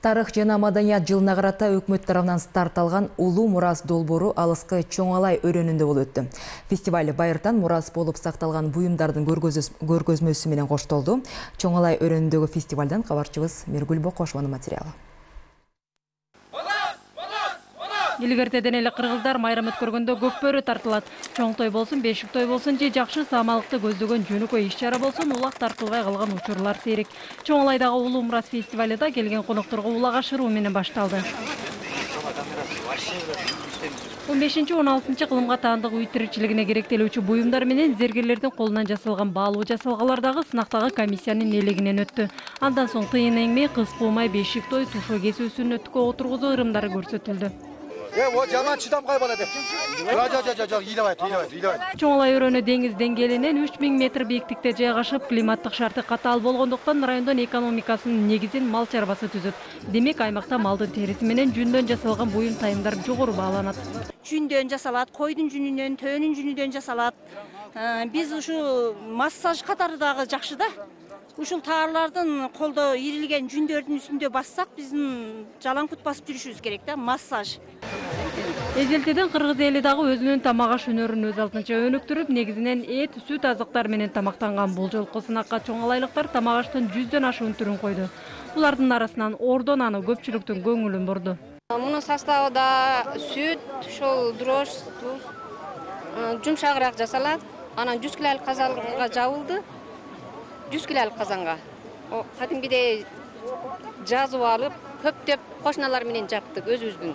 Тарых жана маданият жылына карата өкмөт тарабынан старт алган Улуу Мурас долбоору алыскы Чоңалай өрөөнүндө болуп өттү. Фестиваль байыртан мурас болуп сакталган буюмдардын көргөзмөсү менен коштолду. Чоңалай өрөөнүндөгү фестивалдан кабарчыбыз Миргүл Бокошованын материалы. Илгертеден эле кыргыздар майрам өткөргөндө көкбөрү тартылат. Чоң той болсун, бешик той болсун же жакшы саамалыкты көздөгөн жөнөкөй иш-чара болсун, улак тартылбай калган учурлар сейрек. Чоңалайдагы Улуу Мурас фестивали да келген конокторго улак ашыруу менен башталды. 15-16 кылымга таандык үй тиричилигине керектелүүчү буюмдар менен зергерлердин колунан жасалган баалуу жасалгалардагы сынактагы комиссиянын элегинен өттү. Андан соң тыйын эңмей, кыз куумай, бешик той, тушо кесүү сүннөткө отургузуу ырымдары көрсөтүлдү. Чоңалай өрөөнү деңиз деңгээлинен 3000 метр бийиктикте жайгашып, климаттык шарты катаал болгондуктан райондун экономикасынын негизин мал чарбасы түзөт. Демек, аймакта малдын териси менен жүндөн жасалган буюм тайымдар жогору бааланат. Жүндөн жасалат, койдун жүнүнөн, төөнүн жүнүнөн жасалат. Биз ушу массаж катары дагы жакшы да. Ушул таарлардын колдо ирилген жүндөрдүн үстүндө бассак, биздин жалаңкут басып жүрүшүбүз керек да, массаж. Эзелтеден кыргыз эли дагы өзүнүн тамак аш өнөрүн өз алдынча өнүктүрүп, негизинен эт, сүт азыктар менен тамактанган. Бул жолку сынакка чоңалайлыктар тамак аштын 100дөн ашуун түрүн койду. Булардын арасынан ордон аны көпчүлүктүн көңүлүн бурду. Мунун составында сүт, ошол дрожь, туз, жумшагыраак жасалат. Анан 100 килолук казанга жабылды. 100 килолук казанга. Кадимгидей жазып алып, көптөп кошуналар менен жаптык өзүбүздүн.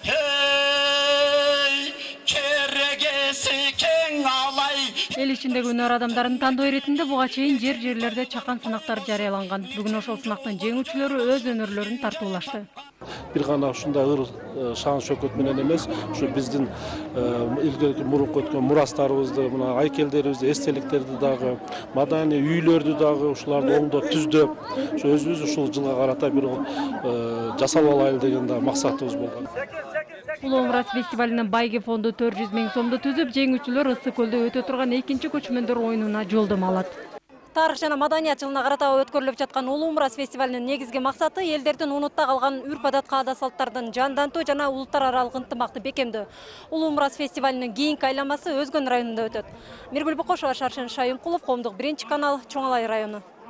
Эл ичиндеги өнөр адамдарын тандоо иретинде буга чейин жерлерде чакан сынактар жарыяланган. Бүгүн ошол сынактын жеңүүчүлөрү өз өнөрлөрүн тартуулашты. Бир гана ушундай ыр шаан шөкөт менен эмес, ушу биздин илгерки мурунку өткөн мурастарыбызды, мына айкелдерибизди, эстеликтерди дагы, маданий үйлөрдү дагы ушуларды оңдоп, түздөп, ушу өзүбүз ушул жылга карата бир жасап алайлы деген да максатыбыз болгон. Улуу Мурас фестивалинин байги фонду 400 000 сомду түзүп, жеңүүчүлөр Ысык көлдө өтө турган экинчи көчмөндөр оюнуна жолдомо алат. Тарых жана маданият жылына карата өткөрүлүп жаткан Улуу Мурас фестивалинин негизги максаты элдердин унутта калган үрп-адат, каада салттардын жандантуу жана улуттар аралык ынтымакты бекемдөө. Улуу Мурас фестивалинин кийинки айламасы Өзгөн районунда өтөт. Миргүл Бокошова, Шаршен Шайымкулов, Коомдук 1 канал, Чоңалай району.